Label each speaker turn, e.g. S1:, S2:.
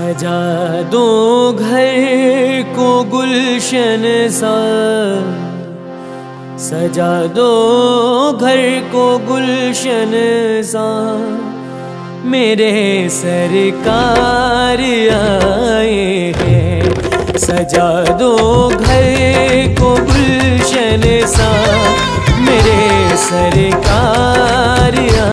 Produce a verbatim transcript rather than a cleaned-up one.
S1: सजा दो घर को गुलशन सा, सजा दो घर को गुलशन सा, मेरे सरकार आए हैं। सजा दो घर को गुलशन सा, मेरे सरकार